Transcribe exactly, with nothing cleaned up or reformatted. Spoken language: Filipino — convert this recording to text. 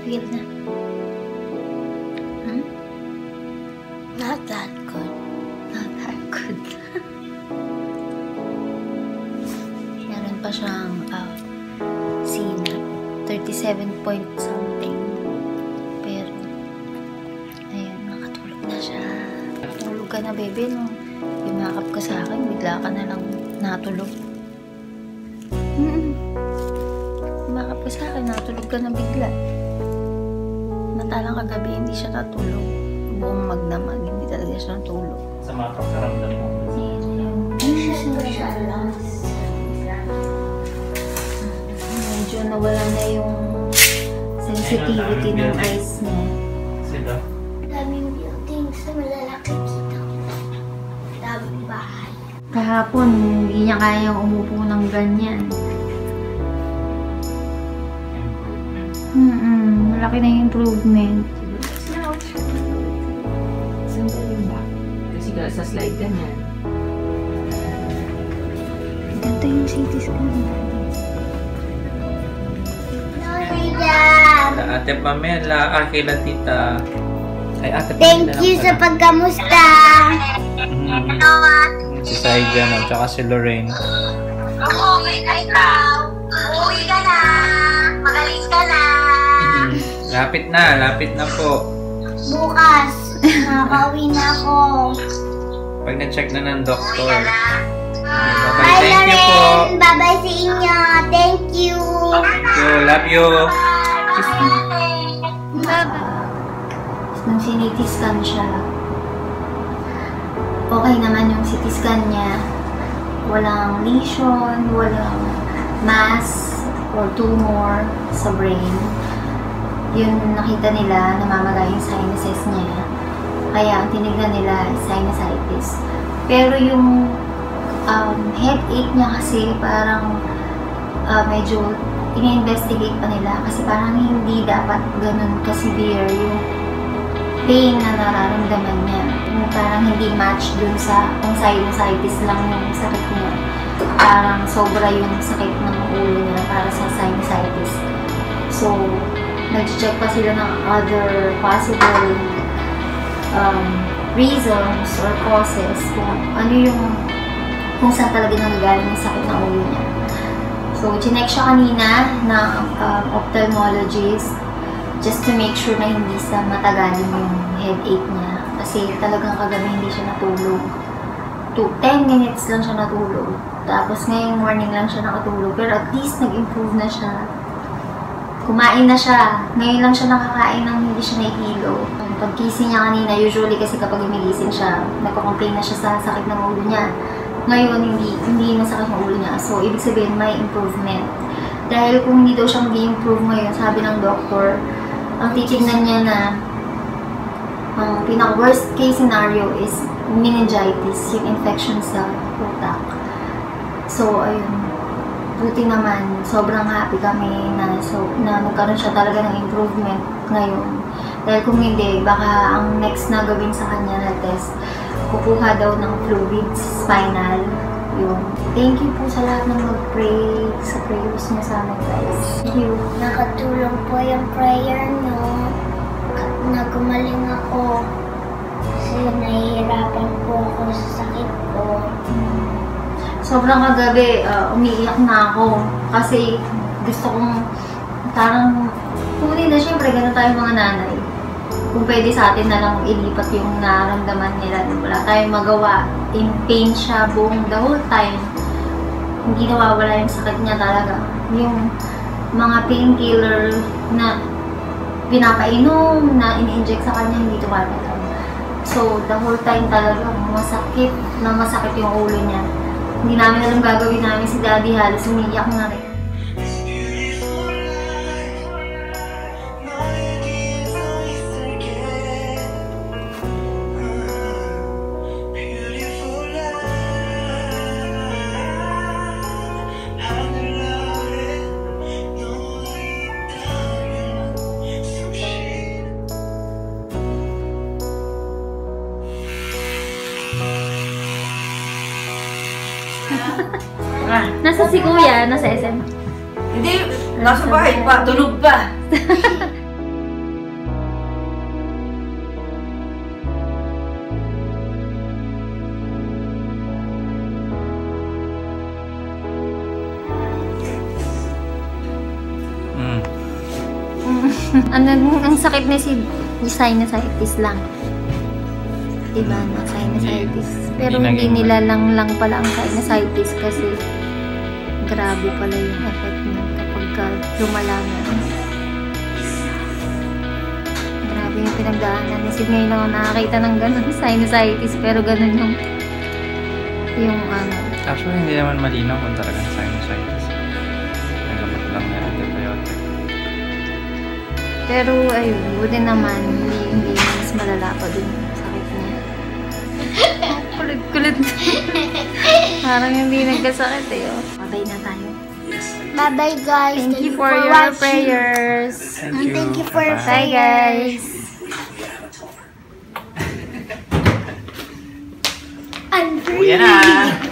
Tigil na. Hmm? Not that good. Not that good. Meron pa siyang uh, sina. thirty-seven point something. Pero, ayun, nakatulog na siya. Tulog ka na, bebe, no? Yumakap ka sa akin, bigla ka na lang natulog. Hmm. Yumakap ka sa akin, natulog ka na bigla. Matalang kagabi, hindi siya natulog. Buong magdamag, hindi talaga siya natulog. Sa mga pagkaramdam mo. Medyo nawala na yung sensitivity ng eyes niya. Sila? Daming buildings sa malalaki dito. Daming bahay. Kahapon, hindi niya kayang umupo ng ganyan. Improvement. Hmm, malaki na yung improvement. Saan ka rin ba? Kasi sa slide ka niyan. Ganito yung C T scan. Sa Ate Pamela, ah, kila tita. Ay, Ate Pamela. Thank you sa pagkamusta. Mm. Si Saijan at saka si Lorraine. Oo, may ikaw. Uuwi ka na. Magaling ka na. Mm. Lapit na, lapit na po. Bukas, makakauwi na ako. Pag na-check na ng doktor. Bye, Bye, thank you po. Lorraine. Bye-bye sa inyo. Thank you. Thank you, love you. Nung C T scan siya, okay naman yung C T scan niya. Walang lesion, walang mass or tumor sa brain. Yun nakita nila, namamaga yung sinuses niya. Kaya ang tinignan nila, sinusitis. Pero yung um, headache niya kasi parang uh, medyo ina-investigate pa nila kasi parang hindi dapat ganun ka-severe yung pain na nararamdaman niya. Yung parang hindi match dun sa kung sinusitis lang yung sakit niya. Parang sobra yung sakit ng ulo niya para sa sinusitis. So, nag-check pa sila ng other possible um, reasons or causes kung ano yung kung saan talaga nanggagaling yung sakit ng ulo niya. So, chinek siya kanina ng um, ophthalmologist just to make sure na hindi sa matagaling yung headache niya. Kasi talagang kagabi hindi siya natulog. ten minutes lang siya natulog. Tapos ngayong morning lang siya nakatulog. Pero at least nag-improve na siya. Kumain na siya. Ngayon lang siya nakakain ng hindi siya nahihilo. Pagkising niya kanina, usually kasi kapag gumigising siya, nagko-complain na siya sa sakit ng ulo niya. Ngayon, hindi, hindi masakit ang ulo niya. So, ibig sabihin, may improvement. Dahil kung hindi daw siya mag-i-improve ngayon, sabi ng doktor, ang titignan niya na ang pinaka-worst case scenario is meningitis, yung infection sa utak. So, ayun. Buti naman, sobrang happy kami na, so, na nagkaroon siya talaga ng improvement ngayon. Dahil kung hindi, baka ang next na gawin sa kanya na test, kukuha daw ng fluids, spinal, yun. Thank you po sa lahat ng mag-pray sa prayers niya sa amin, guys. Thank you. Nakatulong po yung prayer nyo. Nagumaling ako. Kasi nahihirapan po ako sa sakit ko. Sobrang kagabi, uh, umiiyak na ako. Kasi gusto kong parang kunin na, syempre, ganun tayo mga nanay. Kung pwede sa atin na lang ilipat yung nararamdaman nila. Wala tayong magawa. In pain siya buong the whole time. Hindi nawawala yung sakit niya talaga. Yung mga painkiller na pinapainom, na ini-inject sa kanya, hindi tumatagal. So, the whole time talaga masakit na masakit yung ulo niya. Hindi namin alam gagawin namin si Daddy, halos umiiyak na rin. Nasa si Kuya, nasa S M. Hindi, nasa bahay pa, tulog pa. ano, ang sakit na si sinusitis lang. Diba, na sinusitis. Pero Hindi hindi naging- nila lang lang pala ang sinusitis kasi grabe pala yung effect niya kapag ka lumala na. Grabe yung pinagdaanan. Kasi ngayon ako nakakita ng ganun, sinusitis, pero ganun yung yung ano. Actually, hindi naman malinaw kung talagang sinusitis. Nagamot lang na antibiotic. Pero ayun, buti naman, hindi, hindi mas malala pa din yung sakit niya. Ang kulit-kulit. Parang hindi nagkasakit eh. Oh. Babay na tayo. Bye-bye, guys. Thank you for your watching. prayers. Thank And you. thank you for your Bye-bye. Bye guys. I'm Uwi na!